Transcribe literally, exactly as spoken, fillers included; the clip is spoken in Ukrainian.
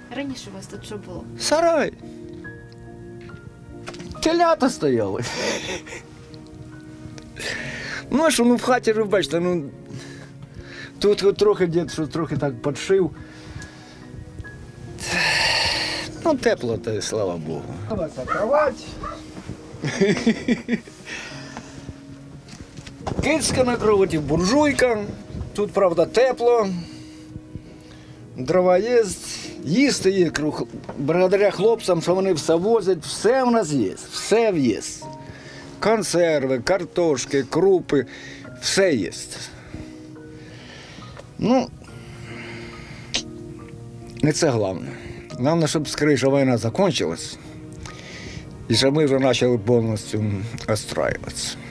Раніше у вас тут що було? Сарай. Телята стояли. Ну, а що, ну в хаті, ви бачите, ну, тут от трохи дід, що трохи так підшив. Ну, тепло, то, слава Богу. Це кровать. Кицька на кроваті, буржуйка. Тут, правда, тепло. Дрова є, їсти є, благодаря хлопцям, що вони все возять, все в нас є, все є. Консерви, картошки, крупи, все є. Ну, не це головне. Головне, щоб скоріше війна закінчилась, і щоб ми вже почали повністю остраюватися.